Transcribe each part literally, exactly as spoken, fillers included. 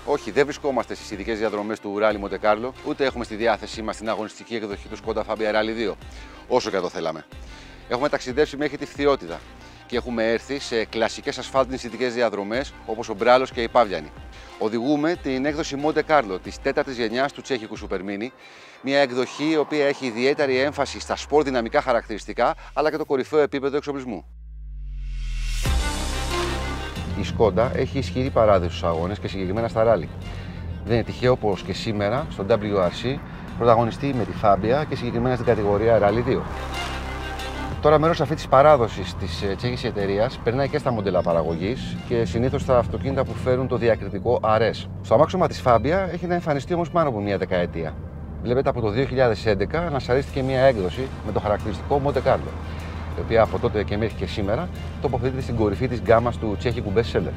Όχι, δεν βρισκόμαστε στις ειδικές διαδρομές του Rally Monte Carlo, ούτε έχουμε στη διάθεσή μας την αγωνιστική εκδοχή του Skoda Fabia Rally δύο, όσο και το θέλαμε. Έχουμε ταξιδέψει μέχρι τη Φθιώτιδα και έχουμε έρθει σε κλασικές ασφάλτινες ειδικές διαδρομές όπως ο Μπράλος και η Παύλιανη. Οδηγούμε την έκδοση Monte Carlo της τέταρτης γενιάς του τσέχικου Super Mini, μια εκδοχή η οποία έχει ιδιαίτερη έμφαση στα σπορ δυναμικά χαρακτηριστικά αλλά και το κορυφαίο επίπεδο εξοπλισμού. Η Skoda έχει ισχυρή παράδοση στους αγώνες και συγκεκριμένα στα ράλι. Δεν είναι τυχαίο πως και σήμερα στο ντάμπλιου αρ σι πρωταγωνιστεί με τη Fabia και συγκεκριμένα στην κατηγορία Rally δύο. Τώρα μέρος αυτής της παράδοσης της τσέχικης εταιρείας περνάει και στα μοντέλα παραγωγής και συνήθως στα αυτοκίνητα που φέρουν το διακριτικό αρ ες. Στο αμάξωμα της Fabia έχει να εμφανιστεί όμως πάνω από μια δεκαετία. Βλέπετε από το δύο χιλιάδες έντεκα ανασαρίστηκε μια έκδοση με το χαρακτηριστικό Monte Carlo, η οποία από τότε και μέχρι και σήμερα τοποθετείται στην κορυφή της γκάμας του τσέχικου best seller.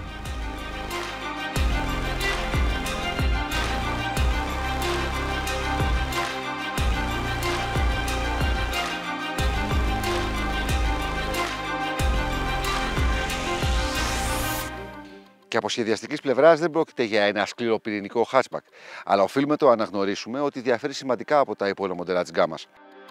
Και από σχεδιαστικής πλευράς δεν πρόκειται για ένα σκληροπυρηνικό hatchback, αλλά οφείλουμε το αναγνωρίσουμε ότι διαφέρει σημαντικά από τα υπόλοιπα μοντέλα της γκάμας.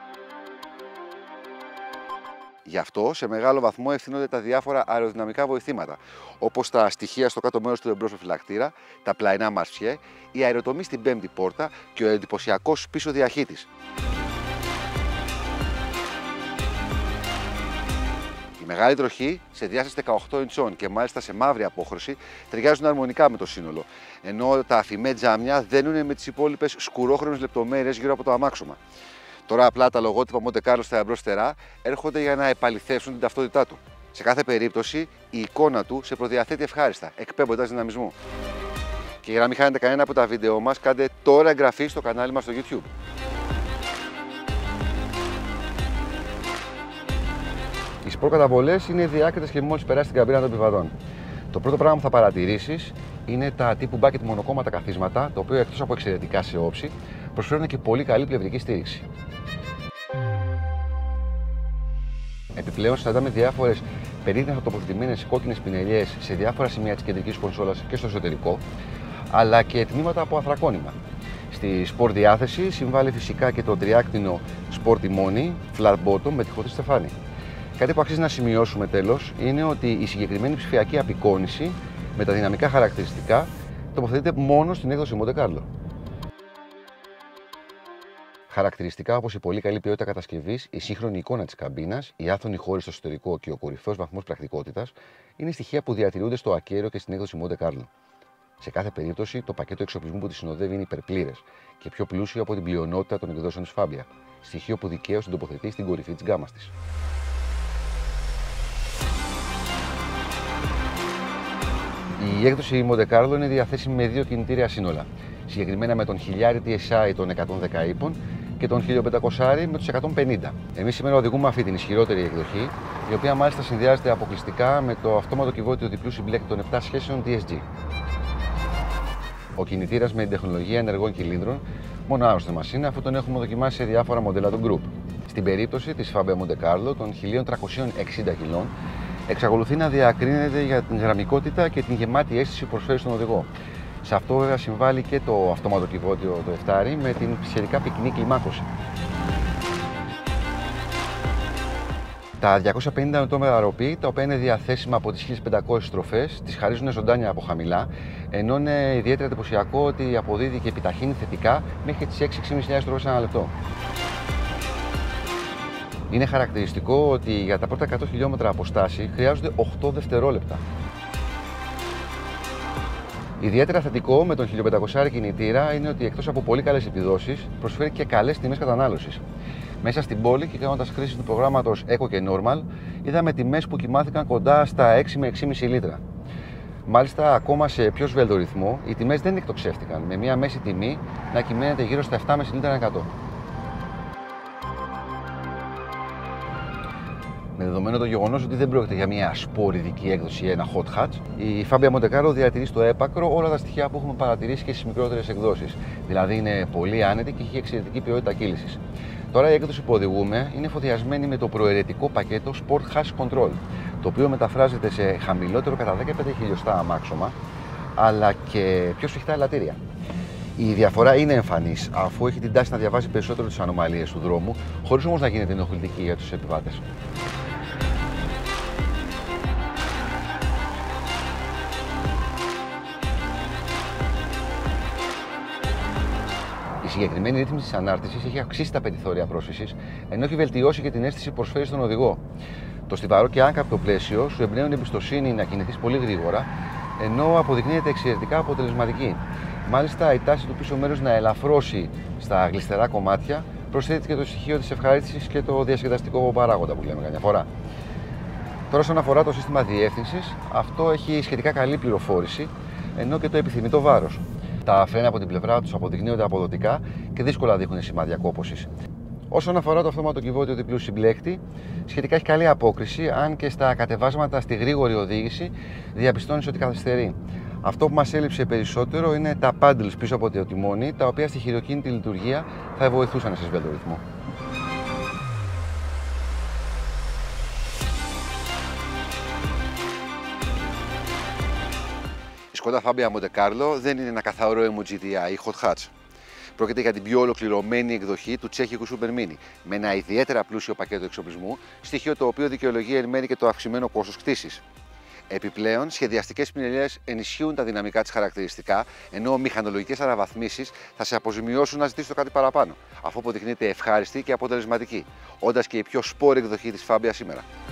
Γι' αυτό σε μεγάλο βαθμό ευθύνονται τα διάφορα αεροδυναμικά βοηθήματα, όπως τα στοιχεία στο κάτω μέρος του εμπρός προφυλακτήρα, τα πλαϊνά μαρσιέ, η αεροτομή στην πέμπτη πόρτα και ο εντυπωσιακός πίσω διαχύτης. Η μεγάλη τροχή σε διάσταση δεκαοκτώ ιντσών και μάλιστα σε μαύρη απόχρωση ταιριάζουν αρμονικά με το σύνολο, ενώ τα αφημέ τζάμια δένουν με τις υπόλοιπες σκουρόχρονες λεπτομέρειες γύρω από το αμάξωμα. Τώρα απλά τα λογότυπα Monte Carlo στα εμπρός φτερά έρχονται για να επαληθεύσουν την ταυτότητά του. Σε κάθε περίπτωση η εικόνα του σε προδιαθέτει ευχάριστα, εκπέμποντας δυναμισμό. Και για να μην χάνετε κανένα από τα βίντεο μας, κάντε τώρα εγγραφή στο κανάλι μας στο YouTube. Οι σπορκαταβολές είναι διάκριτες και μόλις περάσει την καμπίνα των επιβατών. Το πρώτο πράγμα που θα παρατηρήσεις είναι τα τύπου bucket μονοκόμματα καθίσματα, το οποίο εκτός από εξαιρετικά σε όψη, προσφέρουν και πολύ καλή πλευρική στήριξη. Επιπλέον, συναντάμε διάφορες περίπτωτα τοποθετημένες κόκκινες πινελιές σε διάφορα σημεία της κεντρικής κονσόλας και στο εσωτερικό, αλλά και τμήματα από ανθρακόνημα. Στη Sport διάθεση συμβάλλει φυσικά και το τριάκτηνο Sport τιμόνι, flat bottom με τυχωτή στεφάνι. Κάτι που αξίζει να σημειώσουμε τέλος είναι ότι η συγκεκριμένη ψηφιακή απεικόνηση με τα δυναμικά χαρακτηριστικά τοποθετείται μόνο στην έκδοση Monte Carlo. Χαρακτηριστικά όπως η πολύ καλή ποιότητα κατασκευής, η σύγχρονη εικόνα της καμπίνας, η άφθονη χώρη στο εσωτερικό και ο κορυφαίος βαθμός πρακτικότητας είναι στοιχεία που διατηρούνται στο ακέραιο και στην έκδοση Monte Carlo. Σε κάθε περίπτωση, το πακέτο εξοπλισμού που τη συνοδεύει είναι υπερπλήρες και πιο πλούσιο από την πλειονότητα των εκδόσεων της Fabia, στοιχείο που δικαίως την τοποθετεί στην κορυφή της γκάμας της. Η έκδοση Monte Carlo είναι διαθέσιμη με δύο κινητήρια σύνολα, συγκεκριμένα με τον χίλια τι ες άι των εκατόν δέκα ύπων και τον χίλια πεντακόσια με τους εκατόν πενήντα. Εμείς σήμερα οδηγούμε αυτή την ισχυρότερη εκδοχή, η οποία μάλιστα συνδυάζεται αποκλειστικά με το αυτόματο κυβότιο διπλού συμπλέκτη των επτά σχέσεων ντι ες τζι. Ο κινητήρας με την τεχνολογία ενεργών κυλίνδρων μόνο άρρωστο μας είναι, αφού τον έχουμε δοκιμάσει σε διάφορα μοντέλα του Group. Στην περίπτωση της Fabia Monte Carlo των χίλια τριακόσια εξήντα κιλών, εξακολουθεί να διακρίνεται για την γραμμικότητα και την γεμάτη αίσθηση που προσφέρει στον οδηγό. Σε αυτό βέβαια συμβάλλει και το αυτόματο κυβότιο το εφτάρι με την σχετικά πυκνή κλιμάκωση. Τα διακόσια πενήντα νιουτόμετρα ροπή, τα οποία είναι διαθέσιμα από τις χίλιες πεντακόσιες στροφές, τις χαρίζουν ζωντάνια από χαμηλά, ενώ είναι ιδιαίτερα εντυπωσιακό ότι αποδίδει και επιταχύνει θετικά μέχρι τις έξι χιλιάδες πεντακόσιες στροφές ανά λεπτό. Είναι χαρακτηριστικό ότι για τα πρώτα εκατό χιλιόμετρα αποστάση χρειάζονται οκτώ δευτερόλεπτα. Ιδιαίτερα θετικό με τον χίλια πεντακόσια κινητήρα είναι ότι εκτός από πολύ καλές επιδόσεις προσφέρει και καλές τιμές κατανάλωσης. Μέσα στην πόλη και κάνοντας χρήση του προγράμματος Eco και Normal, είδαμε τιμές που κοιμάθηκαν κοντά στα έξι με έξι κόμμα πέντε λίτρα. Μάλιστα, ακόμα σε πιο σβέλτο ρυθμό, οι τιμές δεν εκτοξεύτηκαν, με μια μέση τιμή να κυμαίνεται γύρω στα επτά κόμμα πέντε λίτρα εκατό. Με δεδομένο το γεγονός ότι δεν πρόκειται για μια σποριδική έκδοση ή ένα hot hatch, η Fabia Monte Carlo διατηρεί στο έπακρο όλα τα στοιχεία που έχουμε παρατηρήσει και στις μικρότερες εκδόσεις. Δηλαδή είναι πολύ άνετη και έχει εξαιρετική ποιότητα κύλησης. Τώρα η έκδοση που οδηγούμε είναι εφοδιασμένη με το προαιρετικό πακέτο Sport Hash Control, το οποίο μεταφράζεται σε χαμηλότερο κατά δεκαπέντε χιλιοστά αμάξωμα, αλλά και πιο σφιχτά ελαττήρια. Η διαφορά είναι εμφανής, αφού έχει την τάση να διαβάζει περισσότερο τις ανομαλίες του δρόμου, χωρίς όμως να γίνεται ενοχλητική για τους επιβάτες. Η συγκεκριμένη ρύθμιση της ανάρτησης έχει αυξήσει τα περιθώρια πρόσφυσης, ενώ έχει βελτιώσει και την αίσθηση που προσφέρει στον οδηγό. Το στιβαρό και άκαπτο πλαίσιο σου εμπνέουν εμπιστοσύνη να κινηθείς πολύ γρήγορα, ενώ αποδεικνύεται εξαιρετικά αποτελεσματική. Μάλιστα, η τάση του πίσω μέρους να ελαφρώσει στα γλιστερά κομμάτια προσθέτει και το στοιχείο της ευχαρίστησης και το διασκεδαστικό παράγοντα που λέμε καμιά φορά. Τώρα, όσον αφορά το σύστημα διεύθυνσης, αυτό έχει σχετικά καλή πληροφόρηση, ενώ και το επιθυμητό βάρος. Τα φρένα από την πλευρά τους αποδεικνύονται αποδοτικά και δύσκολα δείχνουν σημάδια κόπωσης. Όσον αφορά το αυτόματο κυβότιο διπλού συμπλέκτη, σχετικά έχει καλή απόκριση, αν και στα κατεβάσματα στη γρήγορη οδήγηση διαπιστώνεις ότι καθυστερεί. Αυτό που μας έλειψε περισσότερο είναι τα paddles πίσω από το τιμόνι, τα οποία στη χειροκίνητη λειτουργία θα βοηθούσαν σε σβέλτο ρυθμό. Η Skoda Fabia Monte Carlo δεν είναι ένα καθαρό εμ τζι τι άι ή hot hatch. Πρόκειται για την πιο ολοκληρωμένη εκδοχή του τσέχικου Super Mini, με ένα ιδιαίτερα πλούσιο πακέτο εξοπλισμού, στοιχείο το οποίο δικαιολογεί εν μέρει και το αυξημένο κόστος κτήσης. Επιπλέον, σχεδιαστικές πινελιές ενισχύουν τα δυναμικά της χαρακτηριστικά, ενώ μηχανολογικές αναβαθμίσεις θα σε αποζημιώσουν να ζητήσεις το κάτι παραπάνω, αφού αποδεικνύεται ευχάριστη και αποτελεσματική, όντας και η πιο σπόρη εκδοχή της Fabia σήμερα.